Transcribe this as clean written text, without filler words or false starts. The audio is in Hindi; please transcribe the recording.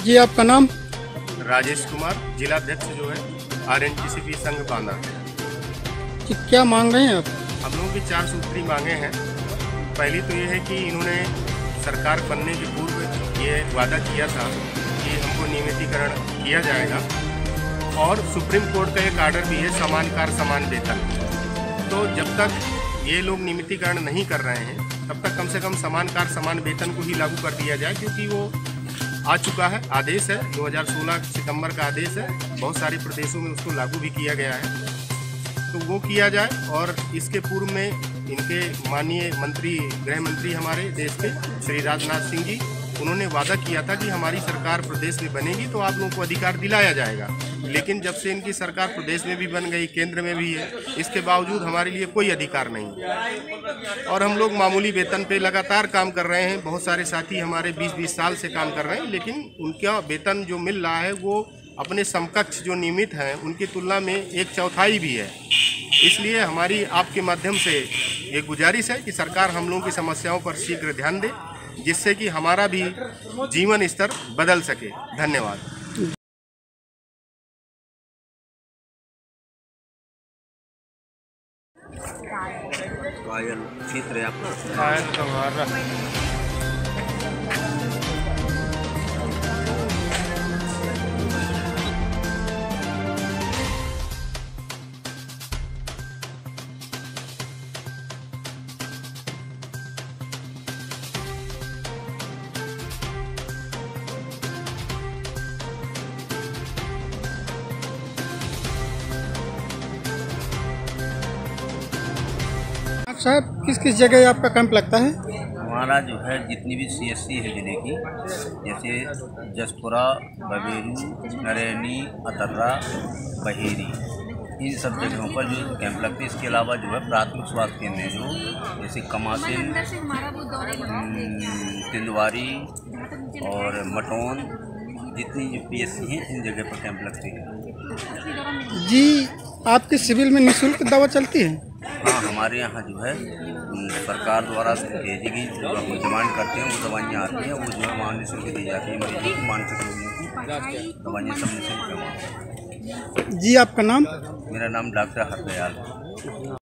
जी, आपका नाम? राजेश कुमार, जिला अध्यक्ष जो है RNTCP संघ बांदा। कि क्या मांग रहे हैं आप? हम लोगों की 4 सूत्री मांगे हैं। पहली तो ये है कि इन्होंने सरकार बनने के पूर्व ये वादा किया था कि हमको नियमितीकरण किया जाएगा, और सुप्रीम कोर्ट का एक आर्डर भी है समान कार्य समान वेतन। तो जब तक ये लोग नियमितीकरण नहीं कर रहे हैं तब तक कम से कम समान कार्य समान वेतन को ही लागू कर दिया जाए, क्योंकि वो आ चुका है, आदेश है, 2016 सितंबर का आदेश है, बहुत सारे प्रदेशों में उसको लागू भी किया गया है, तो वो किया जाए। और इसके पूर्व में इनके माननीय मंत्री, गृह मंत्री हमारे देश के श्री राजनाथ सिंह जी, उन्होंने वादा किया था कि हमारी सरकार प्रदेश में बनेगी तो आप लोगों को अधिकार दिलाया जाएगा। लेकिन जब से इनकी सरकार प्रदेश में भी बन गई, केंद्र में भी है, इसके बावजूद हमारे लिए कोई अधिकार नहीं, और हम लोग मामूली वेतन पे लगातार काम कर रहे हैं। बहुत सारे साथी हमारे 20-20 साल से काम कर रहे हैं, लेकिन उनका वेतन जो मिल रहा है वो अपने समकक्ष जो नियमित हैं उनकी तुलना में 1/4 भी है। इसलिए हमारी आपके माध्यम से ये गुजारिश है कि सरकार हम लोगों की समस्याओं पर शीघ्र ध्यान दे, जिससे कि हमारा भी जीवन स्तर बदल सके। धन्यवाद। कायल क्षेत्र है आपका? कायल तुम्हारा साहब, किस किस जगह आपका कैंप लगता है? हमारा जो है जितनी भी CSC है जिले की, जैसे जसपुरा, बबेरू, नरैनी, अतर्रा, बहेरी, इन सब जगहों पर जो कैंप लगते हैं। इसके अलावा जो है प्राथमिक स्वास्थ्य केंद्र है जो जैसे कमासिन, तिंदवारी और मटोन, जितनी जो PSC हैं इन जगह पर कैंप लगते हैं। जी, आपके सिविल में निःशुल्क दवा चलती है? हाँ, हमारे यहाँ जो है सरकार द्वारा भेजी गई जो हम डिमांड करते हैं वो दवाइयाँ आती हैं, वो जो है वहाँ निःशुल्क दी जाती है। मरीजों को, मानसिक रोगियों की दवाइयाँ सब निःशुल्क है वहाँ। जी, आपका नाम? मेरा नाम डॉक्टर हरदयाल।